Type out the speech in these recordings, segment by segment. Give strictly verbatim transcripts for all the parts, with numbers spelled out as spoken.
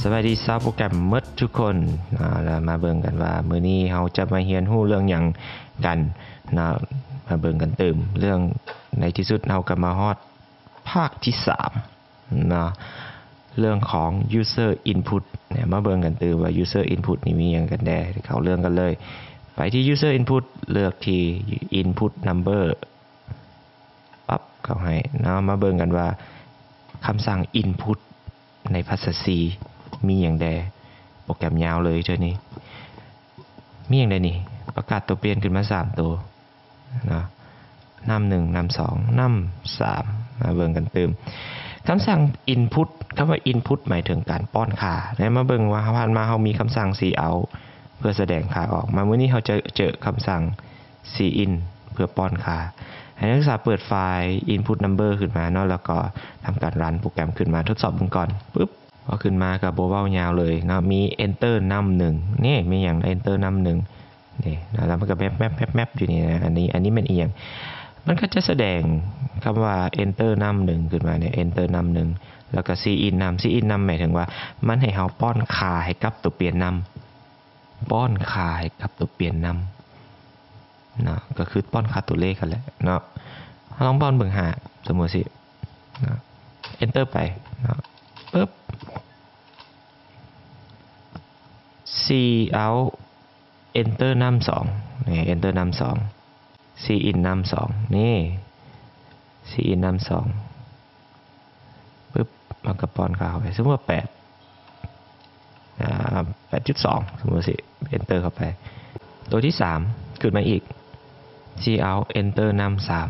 สวัสดีชาวโปรแกรมเมดทุกคนนะแล้วมาเบิ่งกันว่ามื้อนี้เราจะมาเรียนรู้เรื่องหยังกันนะมาเบิ่งกันเติมเรื่องในที่สุดเราก็มาฮอดภาคที่สามนะเรื่องของ user input เนี่ยมาเบิ่งกันเติมว่า user input นี่มีหยังกันแน่เข้าเรื่องกันเลยไปที่ user input เลือกที่ input number ปั๊บเข้าให้นะมาเบิ่งกันว่าคำสั่ง input ในภาษา C มีอย่างใดโปรแกรมยาวเลยเท่านี้มีอย่างใดนี่ประกาศตัวเปลี่ยนขึ้นมาสามตัวนะนำหนึ่งนำสองนำสามมาเบิ่งกันเติมคำสั่ง input คำว่า input หมายถึงการป้อนค่าแล้วมาเบิ่งว่าผ่านมาเรามีคำสั่ง cout เพื่อแสดงค่าออกมาเมื่อนี้เราจะเจอคำสั่ง cin เพื่อป้อนค่าให้นักศึกษาเปิดไฟล์ input number ขึ้นมาเนาะแล้วก็ทำการรันโปรแกรมขึ้นมาทดสอบกันก่อนปึ๊บพอขึ้นมากับโบเว้ายาวเลยเนาะมี enter นำหนึ่งนี่มีอย่าง enter นำหนึ่งนี่นะแล้วมันก็แมปแมปแมปแมปอยู่นี่นะอันนี้อันนี้มันอีหยังมันก็จะแสดงคำว่า enter นำหนึ่งขึ้นมาเนี่ย enter นำหนึ่งแล้วก็ cin นำ cin นำหมายถึงว่ามันให้เราป้อนค่าให้กับตัวเปลี่ยนนำป้อนค่าให้กับตัวเปลี่ยนนำนะก็คือป้อนค่าตัวเลขกันแหละเนาะลองป้อนเบิ่งหาสมมุติสินะ enter ไปนะปึ๊บ cout enter นำสองนี่ enter นำสอง cin นำสองนี่ cin นำสองปึ๊บมันก็ป้อนค่าเข้าไปสมมุติว่าแปดอ่า แปดจุดสอง สมมุติสิ enter เข้าไปตัวที่สามขึ้นมาอีก cout enter นำสาม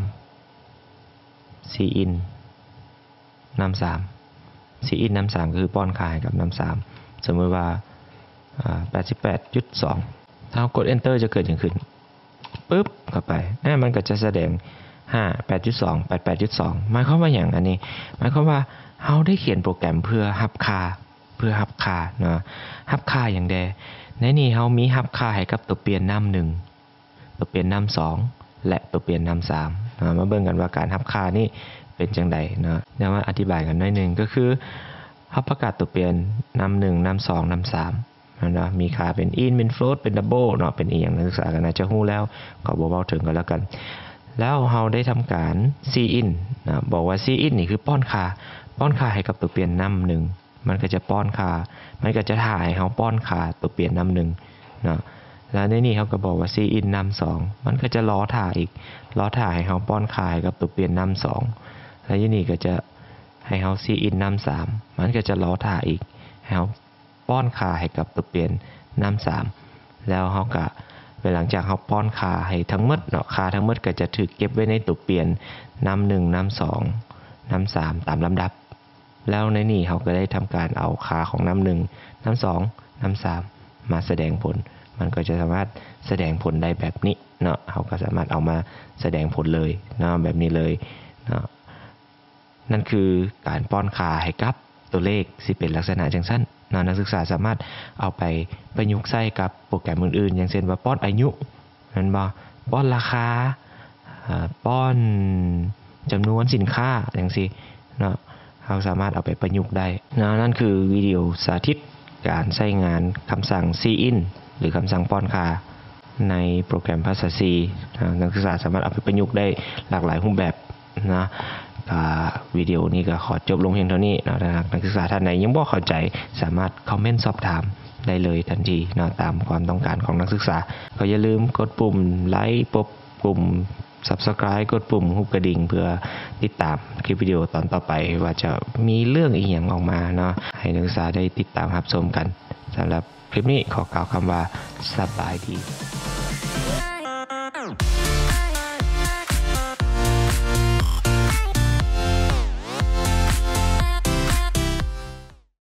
cin นำสาม cin นำสามคือป้อนค่าให้กับนำสามสมมติว่าอ่า แปดสิบแปดจุดสอง ถ้ากด enter จะเกิดอย่างขึ้นปึ๊บเข้าไปนั่นมันก็จะแสดงห้า แปดจุดสอง แปดสิบแปดจุดสอง หมายความว่าอย่างอันนี้หมายความว่าเราได้เขียนโปรแกรมเพื่อรับค่าเพื่อรับค่าเนาะรับค่าอย่างใดในนี้เรามีรับค่าให้กับตัวเปลี่ยนนำหนึ่งตัวเปลี่ยนนำสองและตัวเปลี่ยนนำสามนะมาเบิ่งกันว่าการรับค่านี่เป็นจังใดเนาะเดี๋ยวมาอธิบายกันหน่อยนึงก็คือเราประกาศตัวเปลี่ยนนำหนึ่งนำสองนำสามนะมีค่าเป็น in เป็น float เป็น double เนาะเป็นอีหยังนักศึกษาก็น่าจะรู้แล้วก็บ่เว้าถึงกันแล้วกันแล้วเราได้ทำการ cin นะบอกว่า cin นี่คือป้อนค่าป้อนค่าให้กับตัวเปลี่ยนนำหนึ่งมันก็จะป้อนค่ามันก็จะถ่ายให้เราป้อนค่าตัวเปลี่ยนนำหนึ่งเนาะแล้วในนี้เขาก็บอกว่า cin นำสองมันก็จะล้อถ่ายอีกล้อถ่ายให้เราป้อนค่าให้กับตัวเปลี่ยนนำสองแล้วที่นี่ก็จะให้เรา cin นำสามมันก็จะล้อถ่ายอีกให้เราป้อนค่าให้กับตัวเปลี่ยนนำสามแล้วเราก็หลังจากเราป้อนค่าให้ทั้งหมดเนาะค่าทั้งหมดก็จะถูกเก็บไว้ในตัวเปลี่ยนนำหนึ่งนำสองนำสามตามลำดับแล้วในนี้เราก็ได้ทำการเอาค่าของนำหนึ่งนำสองนำสามมาแสดงผลมันก็จะสามารถแสดงผลได้แบบนี้เนาะเราก็สามารถเอามาแสดงผลเลยเนาะแบบนี้เลยเนาะนั่นคือการป้อนค่าให้กับตัวเลขที่เป็นลักษณะจังซั่นนักศึกษาสามารถเอาไปประยุกต์ใช้กับโปรแกรมอื่นๆอย่างเช่นว่าป้อนอายุนั่นบ่ป้อนราคาป้อนจำนวนสินค้าอย่างซี่เนาะเราสามารถเอาไปประยุกต์ได้นะนั่นคือวิดีโอสาธิตการใช้งานคำสั่ง cin หรือคำสั่งป้อนค่าในโปรแกรมภาษา C นักศึกษาสามารถเอาไปประยุกต์ได้หลากหลายรูปแบบนะวิดีโอนี้ก็ขอจบลงเพียงเท่านี้นะนักศึกษาท่านไหนยังบ่เข้าใจสามารถคอมเมนต์สอบถามได้เลยทันทีนะตามความต้องการของนักศึกษาก็อย่าลืมกดปุ่มไลค์ปบปุ่ม Subscribe กดปุ่มรูปกระดิ่งเพื่อติดตามคลิปวิดีโอตอนต่อไปว่าจะมีเรื่องอีหยังออกมาเนาะให้นักศึกษาได้ติดตามรับชมกันสำหรับคลิปนี้ขอกล่าวคำว่าสบายดี